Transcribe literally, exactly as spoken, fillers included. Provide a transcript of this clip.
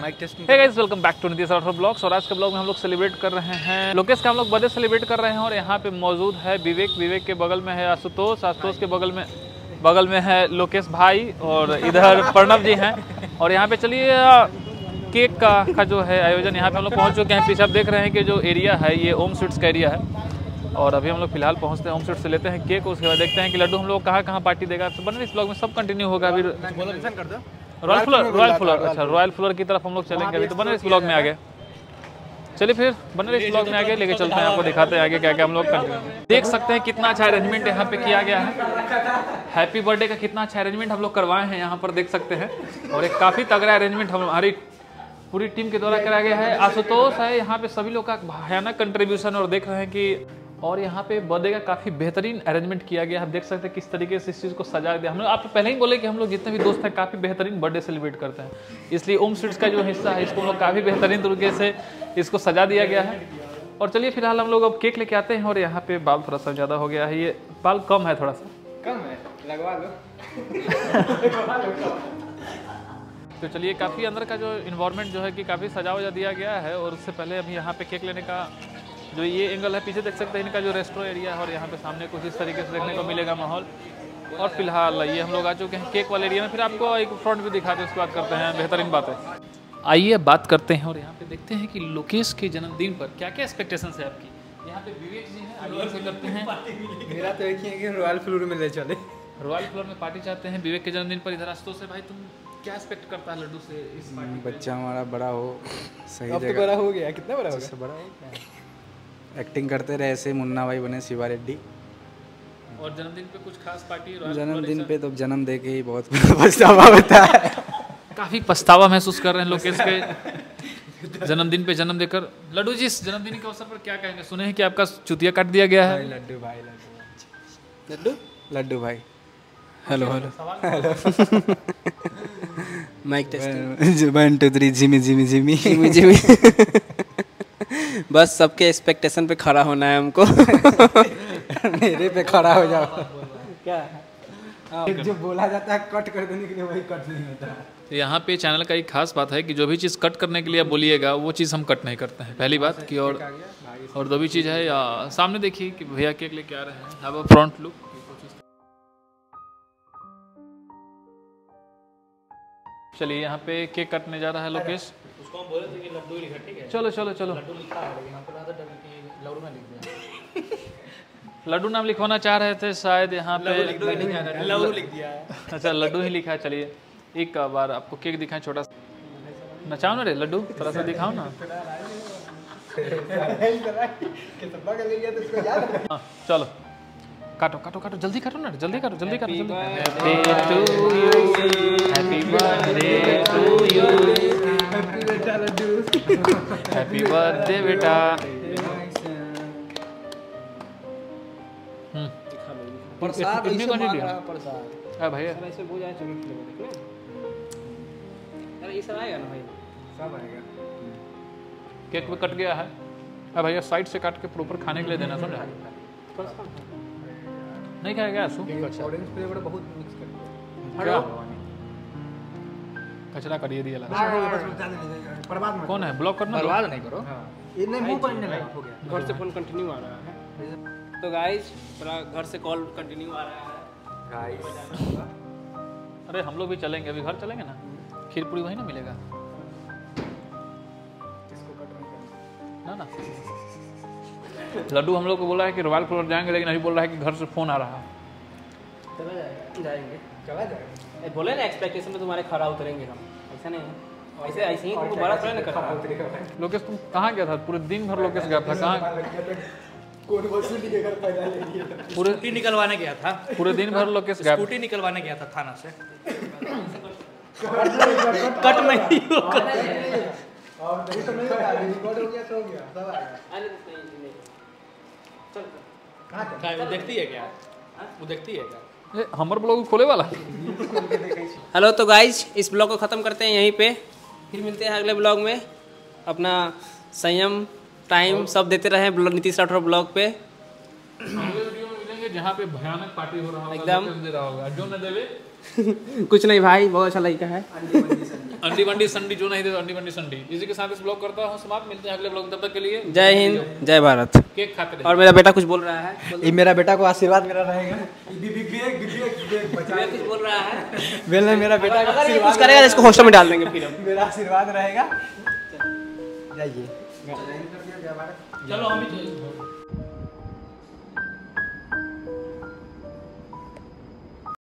Hey guys, welcome back to Nitish Rathore vlogs. और आज के ब्लॉग में हम लोग सेलिब्रेट कर रहे हैं लोकेश का हम लोग बर्थडे सेलिब्रेट कर रहे हैं। और यहाँ पे मौजूद है विवेक, विवेक के बगल में है आशुतोष, आशुतोष के बगल में बगल में है लोकेश भाई, और इधर प्रणव जी हैं। और यहाँ पे चलिए केक का का जो है आयोजन, यहाँ पे हम लोग पहुँच चुके हैं। पीछे आप देख रहे हैं कि जो एरिया है ये ओम स्वीट्स का एरिया है। और अभी हम लोग फिलहाल पहुँचते हैं ओम स्वीट्स से, लेते हैं केक, उसके बाद देखते हैं कि लड्डू हम लोग कहाँ कहाँ पार्टी देगा। तो बने इस ब्लॉग में सब कंटिन्यू होगा। अभी रॉयल फ्लोर, रॉयल फ्लोर, अच्छा रॉयल फ्लोर की तरफ हम लोग चलेंगे अभी। तो बने इस ब्लॉग में आगे, चलिए फिर बने इस ब्लॉग में आगे लेके चलते हैं, आपको दिखाते हैं आगे क्या क्या हम लोग कंटिन्यू। देख सकते हैं कितना अच्छा अरेंजमेंट यहाँ पे किया गया है। हैप्पी बर्थडे का कितना अच्छा अरेंजमेंट हम लोग करवाए हैं यहाँ पर, देख सकते हैं। और एक काफ़ी तगड़ा अरेंजमेंट हमारी पूरी टीम के द्वारा कराया गया है। आशुतोष है यहाँ पे, सभी लोग का भयानक कंट्रीब्यूशन। और देख रहे हैं कि और यहाँ पे बर्थडे का काफ़ी बेहतरीन अरेंजमेंट किया गया है। आप देख सकते हैं किस तरीके से इस चीज़ को सजा दिया। हम लोग आपको पहले ही बोले कि हम लोग जितने भी दोस्त हैं काफ़ी बेहतरीन बर्थडे सेलिब्रेट करते हैं, इसलिए ओम स्वीट्स का जो हिस्सा है इसको हम लोग काफ़ी बेहतरीन तरीके से इसको सजा दिया गया है। और चलिए फिलहाल हम लोग अब केक लेके आते हैं। और यहाँ पे बाल थोड़ा सा ज़्यादा हो गया है, ये बाल कम है, थोड़ा सा कम है, लगवा लो। तो चलिए, काफ़ी अंदर का जो इन्वायरमेंट जो है कि काफ़ी सजा वजा दिया गया है। और उससे पहले अभी यहाँ पे केक लेने का जो ये एंगल है, पीछे देख सकते हैं इनका जो रेस्टोरेंट एरिया है। और यहाँ पे सामने कुछ इस तरीके से देखने को मिलेगा माहौल। और फिलहाल ये हम लोग आ चुके हैं केक वाले एरिया में। फिर आपको एक फ्रंट भी दिखाते हैं, उसके बाद करते हैं बेहतरीन बातें। आइए बात करते हैं और यहाँ पे देखते हैं कि लोकेश के जन्मदिन पर क्या क्या एक्सपेक्टेशन है आपकी। यहाँ पे विवेक जी हैं, आगे से करते हैं। मेरा तो एक ही है कि रॉयल फ्लोर में ले चले, रॉयल फ्लोर में पार्टी चाहते हैं विवेक के जन्मदिन पर। इधर आशुतोष से भाई, तुम क्या एक्सपेक्ट करता है लड्डू से इस पार्टी? बच्चा हमारा बड़ा हो, सही अब तो जगह बड़ा हो गया। कितना बड़ा हो गया? बड़ा हो गया, एक्टिंग करते रहे ऐसे, मुन्ना भाई बने शिवा रेड्डी। और जन्मदिन पे कुछ खास पार्टी? जन्मदिन पे तो जन्म दे के ही बहुत पछतावा होता है। काफ़ी पछतावा महसूस कर रहे हैं लोकेश के जन्मदिन पे जन्म देकर। लड्डू जी, इस जन्मदिन के अवसर पर क्या कहेंगे? सुने हैं कि आपका चुतिया काट दिया गया है। लड्डू भाई, लड्डू लड्डू भाई, hello hello mic testing, one two three, Jimmy Jimmy Jimmy Jimmy Jimmy. बस सबके एक्सपेक्टेशन पे खड़ा होना है हमको। मेरे पे खड़ा हो जाओ। क्या जो बोला जाता है कट कर देने के लिए, वही कट नहीं होता। तो यहाँ पे चैनल का एक खास बात है कि जो भी चीज़ कट करने के लिए आप बोलिएगा वो चीज़ हम कट नहीं करते हैं, पहली बात की। और और दो भी चीज़ है, या सामने देखिए कि भैया केक लेके आ रहे हैं। Have a front look. चलिए, यहाँ पे केक कटने जा रहा है लोकेश। उसको हम बोले थे कि लड्डू लिखा, ठीक है? चलो चलो चलो। लड्डू लिखा है, लेकिन हमको लगा था कि लड्डू ना लिख दिया। लड्डू नाम लिखवाना चाह रहे थे शायद यहाँ पे। लड्डू लिख दिया है। अच्छा, लड्डू ही लिखा है। चलिए एक बार आपको केक दिखाएं, छोटा सा नचाओ ना रे लड्डू, थोड़ा सा दिखाओ ना। हाँ, चलो काटो काटो काटो, जल्दी काटो ना, जल्दी काटो जल्दी काटो जल्दी। Happy birthday to you, happy birthday बेटा। प्रसाद इतनी क्वांटिटी मांग रहा है है प्रसाद। हाँ भैया, ऐसे हो जाए चॉकलेट फ्लेवर, देख लो। ये सब आएगा ना भाई? सब आएगा। केक में कट गया है। अब भैया साइड से काट के प्रॉपर खाने के लिए देना, समझा? नहीं खाएगा आंसू? ऑरेंज फ्लेवर बहुत मिक्स कर दिया। क्या कचरा करिए दिया लगा। बर्बाद मत कौन है? ब्लॉक करना। बर्बाद नहीं करो। ये नहीं, मुंह पर नहीं लगा, हो गया। घर से फोन कंटिन्यू आ रहा है। तो गाइस, पूरा घर से कॉल कंटिन्यू आ रहा है गाइस। अरे हम लोग भी चलेंगे, अभी घर चलेंगे ना, खीर पूरी वहीं ना मिलेगा ना ना। लड्डू हम लोग को बोला है कि रॉयल फ्लोर जाएंगे, लेकिन अभी बोल रहा है कि घर से फोन आ रहा है। चला जाएगा, जाएंगे, चला जाएगा। बोले ना एक्सपेक्टेशन में तुम्हारे खरा उतरेंगे हम, ऐसा नहीं है। ऐसे ऐसे ही तुमको बड़ा थोड़ा ना कर रहा है। लोकेश तुम कहाँ गया था? पूरे दिन भर लोकेश गया था कहाँ? पूरे स्कूटी निकलवाने गया था। पूरे दिन भर लोकेश गया। स्कूटी निकलवाने गया था थाना से। कट नहीं और नहीं तो नहीं होगा, रिकॉर्ड हो गया तो हो गया, सब आएगा। अरे नहीं नहीं, चल कहाँ वो देखती है क्या? वो देखती है क्या? ये हमर ब्लॉग खोले वाला। हेलो, तो गाइज इस ब्लॉग को ख़त्म करते हैं यहीं पे, फिर मिलते हैं अगले ब्लॉग में। अपना संयम टाइम सब देते रहे नीतीश राठौर ब्लॉग पे। अगले वीडियो में मिलेंगे जहाँ पे भयानक पार्टी हो रहा होगा, एकदम दे रहा होगा, जो न देवे कुछ नहीं भाई, बहुत अच्छा लड़का है। अंडी वंडी संडी जो नहीं दे अंडी वंडी संडी। इसी के साथ इस ब्लॉग करता हूँ समाप्त, मिलते हैं अगले ब्लॉग, तब तक के लिए जय हिंद जय भारत। केक खाते रहिए। और मेरा बेटा कुछ बोल रहा है, ये मेरा बेटा को आशीर्वाद मेरा रहेगा। कुछ बोल रहा है, बेल ने मेरा बेटा अगर ये कुछ करेगा तो इसको हॉस्टल में डाल देंगे फिर हम। मेरा आशीर्वाद रहेगा। जाइए। चलो हम भी